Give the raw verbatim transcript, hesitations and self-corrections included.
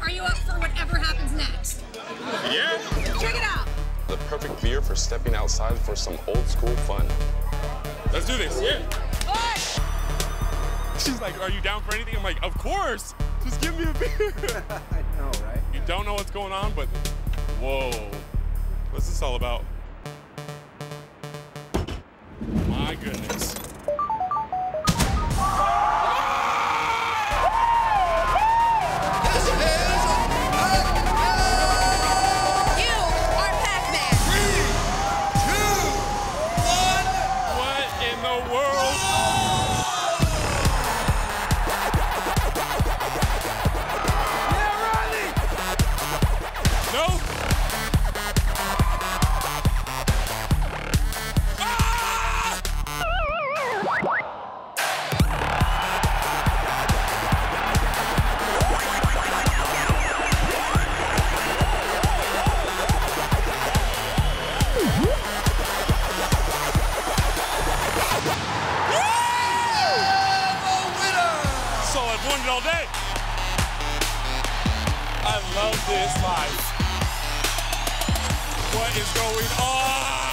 Are you up for whatever happens next? Yeah. Check it out. The perfect beer for stepping outside for some old school fun. Let's do this. Yeah. Push! She's like, are you down for anything? I'm like, of course. Just give me a beer. I know, right? You don't know what's going on, but whoa. What's this all about? My goodness. All day. I love this life. What is going on?